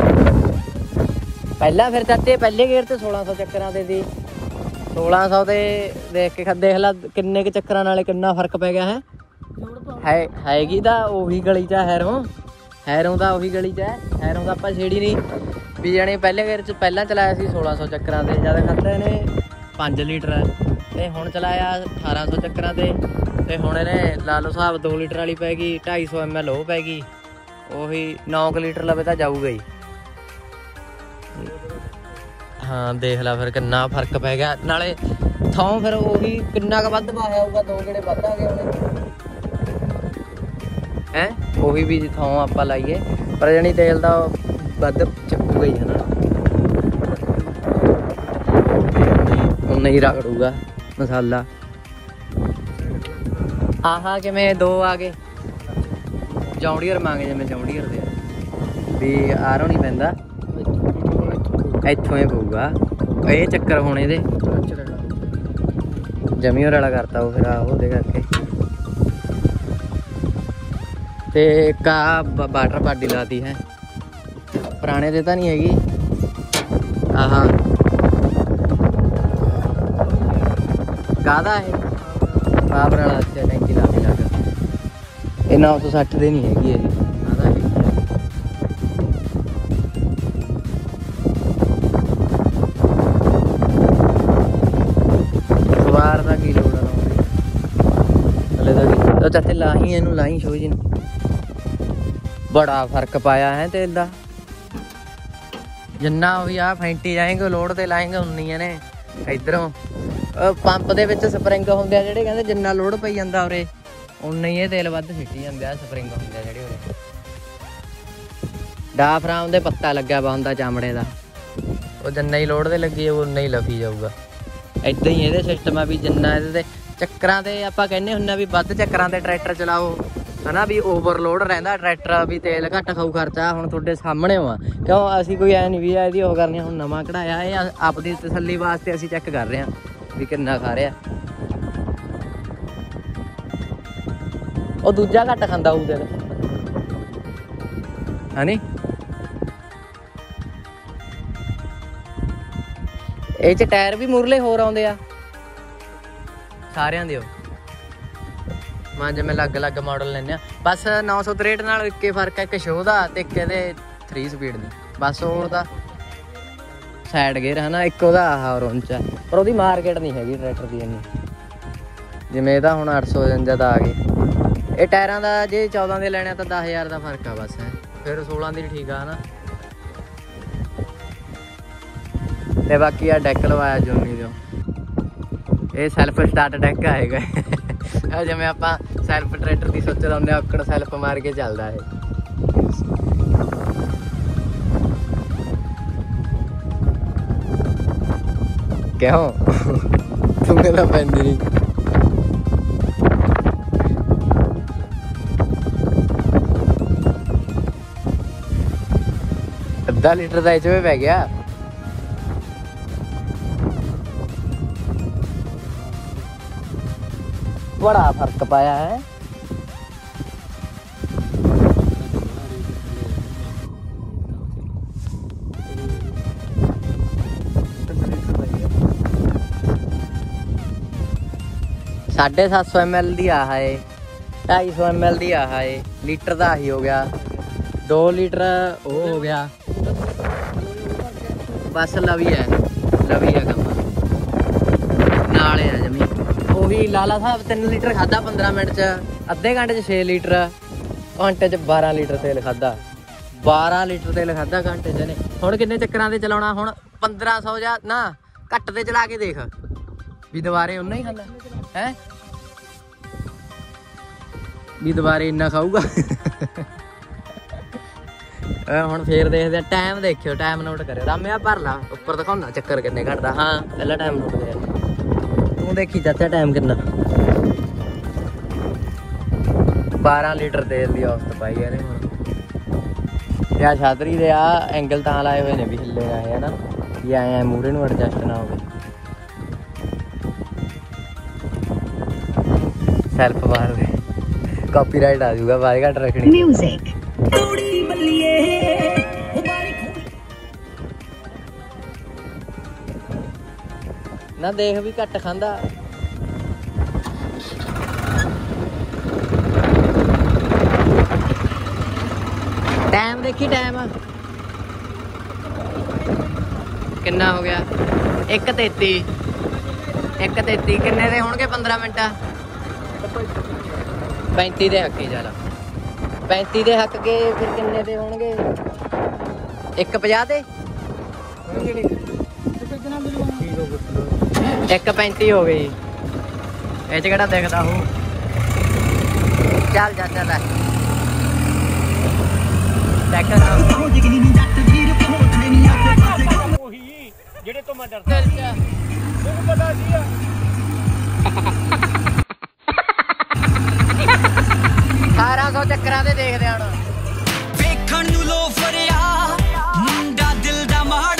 ਪਹਿਲਾਂ ਫਿਰ ਚਾਚੇ ਪਹਿਲੇ ਗੇਅਰ ਤੇ ਸੋਲਾਂ ਸੌ ਚੱਕਰਾਂ ਦੇ ਦੀ। ਸੋਲਾਂ ਸੌ ਤੇ ਦੇਖ ਕੇ ਦੇਖ ਲਾ ਕਿੰਨੇ ਕੁ ਚੱਕਰਾਂ ਨਾਲੇ ਕਿੰਨਾ ਫਰਕ ਪੈ ਗਿਆ ਹੈ। ਹੈ ਹੈਗੀ ਤਾਂ ਉਹੀ ਗਲੀ 'ਚ ਆ ਹੈਰੋਂ। ਹੈਰੋਂ ਤਾਂ ਉਹੀ ਗਲੀ 'ਚ ਹੈ। ਹੈਰੋਂ ਤਾਂ ਆਪਾਂ ਛੇੜੀ ਨਹੀਂ ਵੀ ਜਾਣੀ ਪਹਿਲੇ ਗੇਅਰ 'ਚ ਪਹਿਲਾਂ ਚਲਾਇਆ ਸੀ ਸੋਲਾਂ ਸੌ ਚੱਕਰਾਂ ਤੇ ਜਦ ਖਾਧਾ ਇਹਨੇ ਪੰਜ ਲੀਟਰ ਤੇ ਹੁਣ ਚਲਾਇਆ ਅਠਾਰਾਂ ਸੌ ਚੱਕਰਾਂ ਤੇ। ਤੇ ਹੁਣ ਇਹਨੇ ਲਾ ਲਓ ਹਿਸਾਬ ਦੋ ਲੀਟਰ ਵਾਲੀ ਪੈ ਗਈ। ਢਾਈ ਸੌ ਐਮ ਐਲ ਉਹ ਪੈ ਗਈ। ਉਹੀ ਨੌ ਕੁ ਲੀਟਰ ਲਵੇ ਤਾਂ ਜਾਊਗਾ ਹੀ। ਹਾਂ ਦੇਖ ਲਾ ਫਿਰ ਕਿੰਨਾ ਫਰਕ ਪੈ ਗਿਆ। ਨਾਲੇ ਥਾਂ ਫਿਰ ਉਹੀ ਕਿੰਨਾ ਕੁ ਵੱਧ ਪਾਇਆ ਹੋਊਗਾ। ਦੋ ਗੇੜੇ ਵੱਧ ਆ ਗਏ ਉਹਨੇ ਹੈ। ਉਹੀ ਵੀ ਥਾਂ ਆਪਾਂ ਲਾਈਏ ਪਰ ਜਾਣੀ ਤੇਲ ਦਾ ਵੱਧ ਚੱਕੂਗਾ ਹੀ ਹੈ ਨਾ। ਉਨਾ ਹੀ ਰਗੜੂਗਾ ਮਸਾਲਾ। ਆਹਾ ਕਿਵੇਂ ਦੋ ਆ ਗਏ ਜੌਂਡੀਅਰ ਮੰਗੇ ਜਿਵੇਂ ਜੌਂਡੀਅਰ ਦੇ ਵੀ ਆਰੋਂ ਨਹੀਂ ਪੈਂਦਾ ਇੱਥੋਂ ਹੀ ਪਊਗਾ। ਇਹ ਚੱਕਰ ਹੁਣ ਇਹਦੇ ਜਮੀ ਵਾਲਾ ਕਰਤਾ ਉਹ ਫਿਰ ਆਹ ਉਹਦੇ ਕਰਕੇ। ਤੇ ਇੱਕ ਆ ਵਾਟਰ ਪਾਡੀ ਲਾਤੀ ਹੈ। ਪੁਰਾਣੇ ਦੇ ਤਾਂ ਨਹੀਂ ਹੈਗੀ। ਆਹ ਕਾਹਦਾ ਇਹ ਪਾਵਰ ਵਾਲਾ। ਅੱਛਾ ਟੈਂਕੀ ਲਾ ਕੇ ਲੱਗ। ਇਹ ਨੌ ਸੌ ਸੱਠ ਦੇ ਨਹੀਂ ਹੈਗੀ ਇਹ ਕਾਹਦਾ ਹੈਗੀ। ਸਵਾਰ ਦਾ ਕੀ ਲੋੜ ਆ ਲਾਉਂਦੀ ਹਲੇ ਦਾ ਕੀ। ਚਾਚੇ ਲਾਹੀ ਇਹਨੂੰ ਲਾਹੀ ਸ਼ੋ ਜੀ ਨੂੰ। ਬੜਾ ਫਰਕ ਪਾਇਆ ਹੈ ਤੇਲ ਦਾ ਜਿੰਨਾ ਉਹੀ ਆ ਫੈਂਟੀ ਜਾਏਂਗੇ ਲੋਡ ਤੇ ਲਾਏਂਗੇ ਉਨੀਆਂ ਨੇ ਇਧਰੋਂ ਪੰਪ ਦੇ ਵਿੱਚ ਸਪਰਿੰਗ ਹੁੰਦੇ ਆ ਜਿਹੜੇ ਕਹਿੰਦੇ ਜਿੰਨਾ ਲੋਡ ਪਈ ਜਾਂਦਾ ਉਰੇ ਉਨਾ ਹੀ ਇਹ ਤੇਲ ਵੱਧ ਸਿੱਟੀ ਜਾਂਦੇ ਆ ਸਪਰਿੰਗ ਹੁੰਦੇ ਆ ਜਿਹੜੇ ਉਰੇ ਡਾਫਰਾਮ ਦੇ ਪੱਤਾ ਲੱਗਿਆ ਵਾ ਹੁੰਦਾ ਚਮੜੇ ਦਾ ਉਹ ਜਿੰਨਾ ਹੀ ਲੋਡ ਤੇ ਲੱਗੀ ਉਨਾ ਹੀ ਲਫੀ ਜਾਊਗਾ ਏਦਾਂ ਹੀ ਇਹਦੇ ਸਿਸਟਮ ਆ ਵੀ ਜਿੰਨਾ ਇਹਦੇ ਤੇ ਚੱਕਰਾਂ ਤੇ ਆਪਾਂ ਕਹਿੰਦੇ ਹੁੰਦੇ ਵੀ ਵੱਧ ਚੱਕਰਾਂ ਤੇ ਟਰੈਕਟਰ ਚਲਾਓ ਹਨਾ ਵੀ ਓਵਰਲੋਡ ਰਹਿੰਦਾ ਟਰੈਕਟਰ ਵੀ ਤੇਲ ਘੱਟ ਖਾਊ ਖਰਚਾ ਹੁਣ ਤੁਹਾਡੇ ਸਾਹਮਣੇ ਆ ਕਿਉਂ ਅਸੀਂ ਕੋਈ ਐ ਨਹੀਂ ਵੀ ਇਹਦੀ ਉਹ ਕਰਨੀ ਹੁਣ ਨਵਾਂ ਕਢਾਇਆ ਇਹ ਆਪਦੀ ਤਸੱਲੀ ਵਾਸਤੇ ਅਸੀਂ ਚੈੱਕ ਕਰ ਰਹੇ ਹਾਂ ਵੀ ਕਿੰਨਾ ਖਾ ਰਿਹਾ ਉਹ ਦੂਜਾ ਘੱਟ ਖਾਂਦਾ ਉਹ ਤੇਲ ਹਨੀ ਇਹ ਚ ਟਾਇਰ ਵੀ ਮੁਰਲੇ ਹੋਰ ਆਉਂਦੇ ਆ ਸਾਰਿਆਂ ਦੇ ਮਾਂ ਜਿਵੇਂ ਅਲੱਗ ਅਲੱਗ ਮਾਡਲ ਲੈਂਦੇ ਆ ਬਸ ਨੌ ਸੌ ਤਰੇਹਠ ਨਾਲ ਇੱਕੇ ਫਰਕ ਹੈ ਇੱਕ ਸ਼ੋਅ ਦਾ ਤੇ ਇੱਕ ਇਹਦੇ ਥ੍ਰੀ ਸਪੀਡ ਦੀ ਬਸ ਉਹਦਾ ਸਾਈਡ ਗੇਅਰ ਹੈ ਨਾ ਇੱਕ ਉਹਦਾ ਆਹ ਔਰੰਚ ਆ ਪਰ ਉਹਦੀ ਮਾਰਕੀਟ ਨਹੀਂ ਹੈਗੀ ਟਰੈਕਟਰ ਦੀ ਇੰਨੀ ਜਿਵੇਂ ਇਹਦਾ ਹੁਣ ਅੱਠ ਸੌ ਪਚਵੰਜਾ ਦਾ ਆ ਗਏ ਇਹ ਟਾਇਰਾਂ ਦਾ ਜੇ ਚੌਦਾਂ ਦੇ ਲੈਣੇ ਤਾਂ ਦਸ ਹਜ਼ਾਰ ਦਾ ਫਰਕ ਆ ਬਸ ਹੈ ਫਿਰ ਸੋਲਾਂ ਦੀ ਠੀਕ ਆ ਹਨਾ ਤੇ ਬਾਕੀ ਆ ਡੈਕ ਲਵਾਇਆ ਜੋਨੀ ਜੋ ਇਹ ਸੈਲਫ ਸਟਾਰਟ ਡੈਕ ਆਏਗਾ ਜਿਵੇਂ ਆਪਾਂ ਸੈਲਫ ਟਰੈਕਟਰ ਦੀ ਸੋਚ ਹੁੰਦੇ ਆ ਔਕੜ ਸੈਲਫ ਮਾਰ ਕੇ ਚੱਲਦਾ ਹੈ ਕਿਉਂ ਤੂੰ ਕਹਿੰਦਾ ਪੈਂਦੀ ਨਹੀਂ ਅੱਧਾ ਲੀਟਰ ਦਾ ਇਹ 'ਚ ਵੀ ਪੈ ਗਿਆ बड़ा फर्क पाया है साढ़े सत्त सौ एम एल दी आ है ढाई सौ एम एल दी आ है लीटर का ही हो गया दो लीटर वो हो गया बस लवी है लवी है कम नाले है जमी ਉਹ ਵੀ ਲਾਲਾ ਸਾਹਿਬ ਤਿੰਨ ਲੀਟਰ ਖਾਦਾ ਪੰਦਰਾਂ ਮਿੰਟ ਚ ਅੱਧੇ ਘੰਟੇ ਚ ਛੇ ਲੀਟਰ ਘੰਟੇ ਚ ਬਾਰਾਂ ਲੀਟਰ ਤੇਲ ਖਾਦਾ ਬਾਰਾਂ ਲੀਟਰ ਤੇਲ ਖਾਦਾ ਘੰਟੇ ਚ ਨੇ ਹੁਣ ਕਿੰਨੇ ਚੱਕਰਾਂ ਤੇ ਚਲਾਉਣਾ ਹੁਣ ਪੰਦਰਾਂ ਸੌ ਜਾਂ ਨਾ ਘੱਟ ਤੇ ਚਲਾ ਕੇ ਦੇਖ ਵੀ ਦੁਬਾਰੇ ਉਨਾ ਹੀ ਖਾਂਦਾ ਹੈ ਵੀ ਦੁਬਾਰੇ ਇੰਨਾ ਖਾਊਗਾ ਹੁਣ ਫੇਰ ਦੇਖਦੇ ਆ ਟਾਈਮ ਦੇਖਿਓ ਟਾਈਮ ਨੋਟ ਕਰਿਓ ਰਾਮਿਆ ਭਰ ਲਾ ਉੱਪਰ ਦਿਖਾਉਂਦਾ ਚੱਕਰ ਕਿੰਨੇ ਘਟਦਾ ਹਾਂ ਪਹਿਲਾਂ ਟਾਈਮ ਨੋਟ ਕਰਿਆ ਤੂੰ ਦੇਖੀ ਚਾਚਾ ਟਾਈਮ ਕਿੰਨਾ ਬਾਰਾਂ ਲੀਟਰ ਤੇਲ ਦੀ ਔਸਤ ਪਾਈ ਇਹਨੇ ਹੁਣ ਤੇ ਆ ਛਾਤਰੀ ਦੇ ਆ ਐਂਗਲ ਤਾਂ ਲਾਏ ਹੋਏ ਨੇ ਵੀ ਹਿੱਲੇ ਨਾ ਹੈ ਨਾ ਇਹ ਐ ਮੂਰੇ ਨੂੰ ਐਡਜਸਟ ਨਾ ਹੋਵੇ ਸੈਲਫ ਬਾਹਰ ਦੇ ਕਾਪੀਰਾਈਟ ਆ ਜਾਊਗਾ ਬਾਹਰ ਘੱਟ ਰੱਖਣੀ ਮਿਊਜ਼ਿਕ ਥੋੜੀ ਬੱਲੀਏ ਨਾ ਦੇਖ ਵੀ ਘੱਟ ਖਾਂਦਾ ਟਾਈਮ ਦੇਖੀ ਟਾਈਮ ਕਿੰਨਾ ਹੋ ਗਿਆ ਇੱਕ ਤੇਤੀ ਇੱਕ ਤੇਤੀ ਕਿੰਨੇ ਦੇ ਹੋਣਗੇ ਪੰਦਰਾਂ ਮਿੰਟ ਪੈਂਤੀ ਦੇ ਹੱਕੀ ਚੱਲ ਪੈਂਤੀ ਦੇ ਹੱਕ ਕੇ ਫਿਰ ਕਿੰਨੇ ਦੇ ਹੋਣਗੇ ਇੱਕ ਪੰਜਾਹ ਦੇ ਇੱਕ ਪੈਂਤੀ ਹੋ ਗਈ ਇਹ ਚ ਕਿਹੜਾ ਦਿਖਦਾ ਉਹ ਚੱਲ ਜਾ ਚੱਲ ਜਿਹੜੇ ਤੋਂ ਮੈਂ ਡਰਦਾ ਮੈਨੂੰ ਪਤਾ ਸੀ ਅਠਾਰਾਂ ਸੌ ਚੱਕਰਾਂ ਤੇ ਦੇਖਦੇ ਹੁਣ ਵੇਖਣ ਨੂੰ ਲੋ ਫਰਿਆ ਮੁੰਡਾ ਦਿਲ ਦਾ ਮਾੜਾ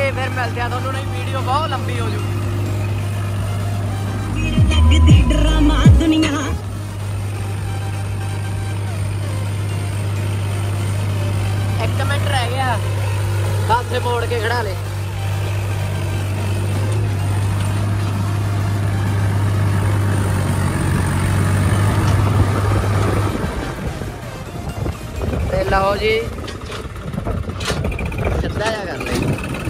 ਤੇ ਫਿਰ ਮਿਲਦੇ ਆ ਤੁਹਾਨੂੰ। ਨਹੀਂ ਵੀਡੀਓ ਬਹੁਤ ਲੰਬੀ ਹੋ ਜੂਗੀ।
ਲੱਗਦੀ ਡਰਾਮਾ ਦੁਨੀਆ
ਇੱਕ ਮਿੰਟ ਰਹਿ ਗਿਆ, ਹੱਥ ਮੋੜ ਕੇ ਖੜਾ ਲੈ। ਤੇ ਲਓ ਜੀ ਸਿੱਧਾ ਜਾ ਕਰ ਲੈ।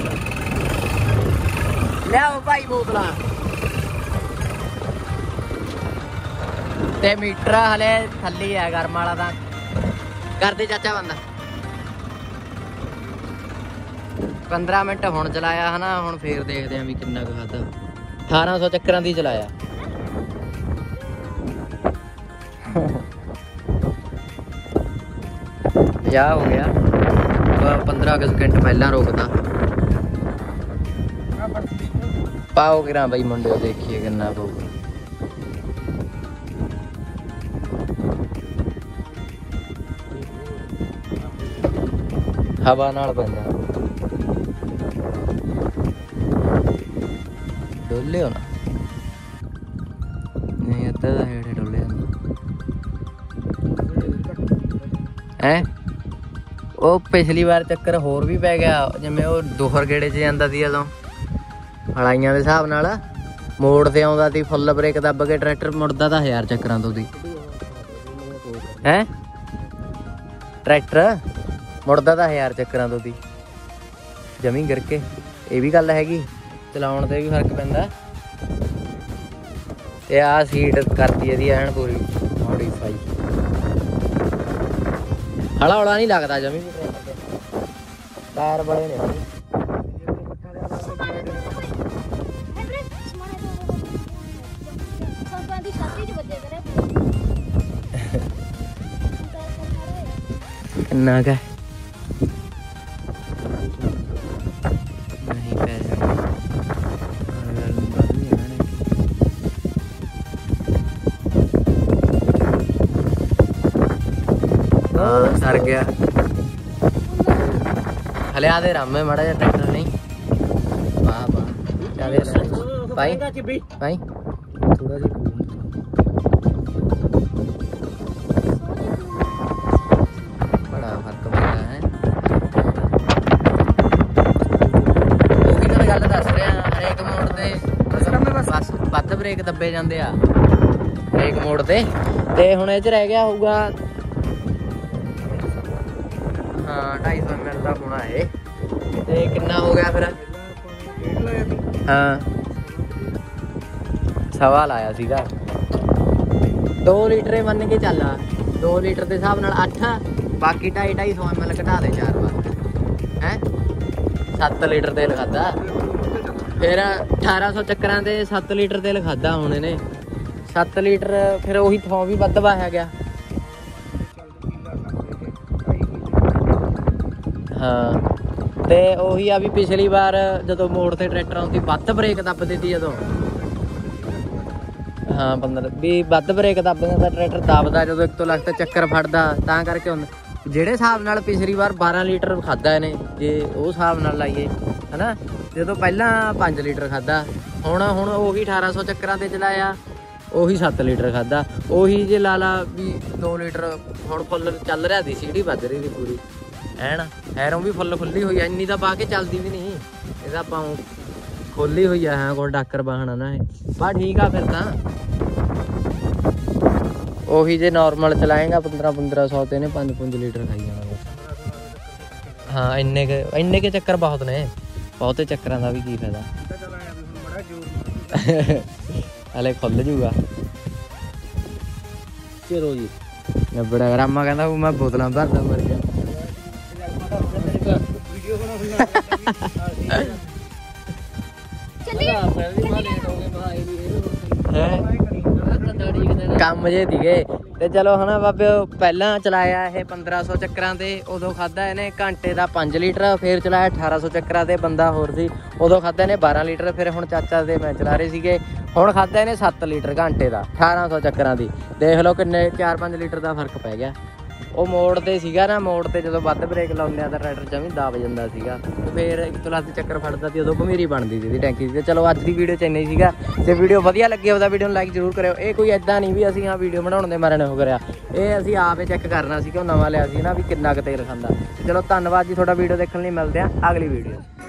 ਲਿਆਓ ਭਾਈ ਬੋਤਲਾਂ ਤੇ ਮੀਟਰ ਹਲੇ ਥੱਲੇ ਆ ਗਰਮ ਵਾਲਾ ਤਾਂ ਕਰਦੇ ਚਾਚਾ ਬੰਦਾ। ਪੰਦਰਾਂ ਮਿੰਟ ਹੁਣ ਚਲਾਇਆ ਹਨਾ, ਹੁਣ ਫੇਰ ਦੇਖਦੇ ਆਂ ਵੀ ਕਿੰਨਾ ਕੁ ਖਾਦਾ। ਅਠਾਰਾਂ ਸੌ ਚੱਕਰਾਂ ਦੀ ਚਲਾਇਆ। ਪੰਜਾਹ ਹੋ ਗਿਆ, ਪੰਦਰਾਂ ਕੁ ਸਕਿੰਟ ਪਹਿਲਾਂ ਰੋਕਦਾ। ਪਾਓ ਕਿਰਾਂ ਬਈ ਮੁੰਡੇ, ਦੇਖੀਏ ਕਿੰਨਾ ਪਊਗਾ। ਹਵਾ ਨਾਲ ਪੈਂਦਾ, ਡੋਲੇ ਹੋ ਨਾ ਨਹੀਂ ਅੱਧਾ ਦਾ ਹੇਠ ਡੋਲੇ ਹੈ। ਉਹ ਪਿਛਲੀ ਵਾਰ ਚੱਕਰ ਹੋਰ ਵੀ ਪੈ ਗਿਆ, ਜਿਵੇਂ ਉਹ ਦੋਹਰ ਗੇੜੇ 'ਚ ਜਾਂਦਾ ਸੀ ਉਦੋਂ ਹਲਾਈਆਂ ਦੇ ਹਿਸਾਬ ਨਾਲ ਮੋੜ ਤੇ ਆਉਂਦਾ ਸੀ, ਫੁੱਲ ਬ੍ਰੇਕ ਦੱਬ ਕੇ ਟਰੈਕਟਰ ਮੁੜਦਾ ਤਾਂ ਹਜ਼ਾਰ ਚੱਕਰਾਂ ਤੋਂ ਸੀ ਹੈ। ਟਰੈਕਟਰ ਮੁੜਦਾ ਤਾਂ ਹਜ਼ਾਰ ਚੱਕਰਾਂ ਤੋਂ ਸੀ ਜਮੀ ਕਰਕੇ। ਇਹ ਵੀ ਗੱਲ ਹੈਗੀ, ਚਲਾਉਣ ਤੇ ਵੀ ਫਰਕ ਪੈਂਦਾ। ਤੇ ਆਹ ਸੀਟ ਕਰਤੀ ਇਹਦੀ ਐਨ ਪੂਰੀ ਮੋਡੀਫਾਈ, ਹਲਾ ਹੌਲਾ ਨਹੀਂ ਲੱਗਦਾ ਜਮੀ ਵੀ। ਟਾਇਰ ਬੜੇ ਨੇ ਕਿੰਨਾ ਕੁ ਨਹੀਂ ਪੈ ਜਾਣਾ ਸਰ ਗਿਆ। ਹਲੇ ਆਦੇ ਰਾਮੇ ਮਾੜਾ ਜਿਹਾ ਟਰੈਕਟਰ ਨਹੀਂ। ਵਾਹ ਵਾਹ ਆਦੇ ਭਾਈ ਭਾਈ ਥੋੜਾ ਜਿਹਾ ਬੜਾ ਫਰਕ ਪੈਂਦਾ ਹੈ। ਉਹੀ ਤਾਂ ਗੱਲ ਦੱਸ ਰਿਹਾ, ਹਰੇਕ ਮੋੜ ਤੇ ਬਸ ਵੱਧ ਬ੍ਰੇਕ ਦੱਬੇ ਜਾਂਦੇ ਆ ਹਰੇਕ ਮੋੜ ਤੇ। ਤੇ ਹੁਣ ਇਹ 'ਚ ਰਹਿ ਗਿਆ ਹੋਊਗਾ ਹਾਂ ਢਾਈ ਸੌ ਐਮ ਐਲ ਦਾ ਹੋਣਾ ਇਹ। ਤੇ ਕਿੰਨਾ ਹੋ ਗਿਆ ਫਿਰ? ਹਾਂ ਸਵਾ ਲਾਇਆ ਸੀਗਾ। ਦੋ ਲੀਟਰ ਮੰਨ ਕੇ ਚੱਲ, ਦੋ ਲੀਟਰ ਦੇ ਹਿਸਾਬ ਨਾਲ ਅੱਠ, ਬਾਕੀ ਢਾਈ ਢਾਈ ਸੌ ਐਮ ਐਲ ਘਟਾ ਦੇ ਚਾਰ ਵਾਰ ਹੈ। ਸੱਤ ਲੀਟਰ ਤੇਲ ਖਾਦਾ, ਫਿਰ ਅਠਾਰਾਂ ਸੌ ਚੱਕਰਾਂ ਤੇ ਸੱਤ ਲੀਟਰ ਤੇਲ ਖਾਦਾ ਹੁਣ ਇਹਨੇ। ਸੱਤ ਲੀਟਰ ਫਿਰ ਉਹੀ ਥੋਂ ਵੀ ਵੱਧ ਵਾਹਿਆ ਗਿਆ। ਹਾਂ ਤੇ ਉਹੀ ਆ ਵੀ ਪਿਛਲੀ ਵਾਰ ਜਦੋਂ ਮੋੜ ਤੇ ਟਰੈਕਟਰ ਆਉਂਦੀ ਵੱਧ ਬ੍ਰੇਕ ਦੱਬ ਦਿੱਤੀ ਜਦੋਂ। ਹਾਂ ਪੰਦਰਾਂ ਵੀ ਵੱਧ ਬ੍ਰੇਕ ਦੱਬਦਾ ਤਾਂ ਟਰੈਕਟਰ ਦੱਬਦਾ ਜਦੋਂ ਇੱਕ ਤੋਂ ਲੱਗਦਾ ਚੱਕਰ ਫੜਦਾ, ਤਾਂ ਕਰਕੇ ਹੁਣ ਜਿਹੜੇ ਹਿਸਾਬ ਨਾਲ ਪਿਛਲੀ ਵਾਰ ਬਾਰਾਂ ਲੀਟਰ ਖਾਦਾ ਇਹਨੇ, ਜੇ ਉਹ ਹਿਸਾਬ ਨਾਲ ਲਾਈਏ ਹਨਾ, ਜਦੋਂ ਪਹਿਲਾਂ ਪੰਜ ਲੀਟਰ ਖਾਦਾ, ਹੁਣ ਹੁਣ ਉਹੀ ਅਠਾਰਾਂ ਸੌ ਚੱਕਰਾਂ ਤੇ ਚਲਾਇਆ, ਉਹੀ ਸੱਤ ਲੀਟਰ ਖਾਦਾ। ਉਹੀ ਜੇ ਲਾ ਲਾ ਵੀ ਦੋ ਲੀਟਰ ਹੁਣ ਫੁੱਲ ਚੱਲ ਰਿਹਾ ਦੀ ਸੀੜੀ ਵੱਜ ਰਹੀ ਦੀ ਪੂਰੀ ਐਨ। ਹੈਰੋਂ ਵੀ ਫੁੱਲ ਖੁੱਲੀ ਹੋਈ ਆ, ਇੰਨੀ ਤਾਂ ਪਾ ਕੇ ਚੱਲਦੀ ਵੀ ਨਹੀਂ, ਇਹਦਾ ਆਪਾਂ ਖੋਲੀ ਹੋਈ ਆ। ਹਾਂ ਕੋਲ ਡਾਕਰ ਬਾਹਣਾ ਨਾ ਇਹ ਬਾ ਠੀਕ ਆ ਫਿਰ ਤਾਂ। ਉਹੀ ਜੇ ਨੋਰਮਲ ਚਲਾਏਗਾ ਪੰਦਰਾਂ ਪੰਦਰਾਂ ਸੌ ਤੇ ਇਹਨੇ ਪੰਜ ਪੰਜ ਲੀਟਰ ਖਾਈ ਜਾਣਾ। ਹਾਂ ਇੰਨੇ ਕੇ ਇੰਨੇ ਕੇ ਚੱਕਰ ਬਹੁਤ ਨੇ, ਬਹੁਤੇ ਚੱਕਰਾਂ ਦਾ ਵੀ ਕੀ ਫਾਇਦਾ। ਹਲੇ ਖੁੱਲ ਜੂਗਾ। ਚਲੋ ਜੀ ਬੜਾ ਰਾਮਾ ਕਹਿੰਦਾ ਮੈਂ ਬੋਤਲਾਂ ਭਰਦਾ ਮਰ ਗਿਆ। ਕੰਮ ਜੇ ਸੀਗੇ ਤੇ ਚਲੋ ਹਨਾ ਬਾਬੇ। ਪਹਿਲਾਂ ਚਲਾਇਆ ਇਹ ਪੰਦਰਾਂ ਸੌ ਚੱਕਰਾਂ ਤੇ, ਉਦੋਂ ਖਾਦਾ ਇਹਨੇ ਘੰਟੇ ਦਾ ਪੰਜ ਲੀਟਰ। ਫਿਰ ਚਲਾਇਆ ਅਠਾਰਾਂ ਸੌ ਚੱਕਰਾਂ ਤੇ, ਬੰਦਾ ਹੋਰ ਸੀ, ਉਦੋਂ ਖਾਦਾ ਇਹਨੇ ਬਾਰਾਂ ਲੀਟਰ। ਫਿਰ ਹੁਣ ਚਾਚਾ ਤੇ ਮੈਂ ਚਲਾ ਰਹੇ ਸੀਗੇ, ਹੁਣ ਖਾਦਾ ਇਹਨੇ ਸੱਤ ਲੀਟਰ ਘੰਟੇ ਦਾ ਅਠਾਰਾਂ ਸੌ ਚੱਕਰਾਂ ਦੀ। ਦੇਖ ਲਓ ਕਿੰਨੇ ਚਾਰ ਪੰਜ ਲੀਟਰ ਦਾ ਫਰਕ ਪੈ ਗਿਆ। ਉਹ ਮੋੜ ਤੇ ਸੀਗਾ ਨਾ, ਮੋੜ ਤੇ ਜਦੋਂ ਵੱਧ ਬ੍ਰੇਕ ਲਾਉਂਦੇ ਆ ਤਾਂ ਟਰੈਕਟਰ ਜਮੀ ਦਬ ਜਾਂਦਾ ਸੀਗਾ ਤੇ ਫਿਰ ਇੱਕ ਕਲਾਸ ਚੱਕਰ ਫੜਦਾ ਸੀ, ਉਦੋਂ ਭਮੀਰੀ ਬਣਦੀ ਸੀ ਟੈਂਕੀ ਦੀ। ਤੇ ਚਲੋ ਅੱਜ ਦੀ ਵੀਡੀਓ ਚ ਇੰਨਾ ਹੀ ਸੀਗਾ। ਤੇ ਵੀਡੀਓ ਵਧੀਆ ਲੱਗੀ ਉਹਦਾ ਵੀਡੀਓ ਨੂੰ ਲਾਈਕ ਜ਼ਰੂਰ ਕਰਿਓ। ਇਹ ਕੋਈ ਐਦਾਂ ਨਹੀਂ ਵੀ ਅਸੀਂ ਆ ਵੀਡੀਓ ਬਣਾਉਣ ਦੇ ਮਾਰੇ ਨੇ ਹੋ ਕਰਿਆ, ਇਹ ਅਸੀਂ ਆਪੇ ਚੈੱਕ ਕਰਨਾ ਸੀ ਕਿ ਉਹ ਨਵਾਂ ਲਿਆ ਸੀ ਨਾ ਵੀ ਕਿੰਨਾ ਕੁ ਤੇਲ ਖਾਂਦਾ। ਚਲੋ ਧੰਨਵਾਦ ਜੀ ਤੁਹਾਡਾ ਵੀਡੀਓ ਦੇਖਣ ਲਈ, ਮਿਲਦੇ ਆ ਅਗਲੀ ਵੀਡੀਓ।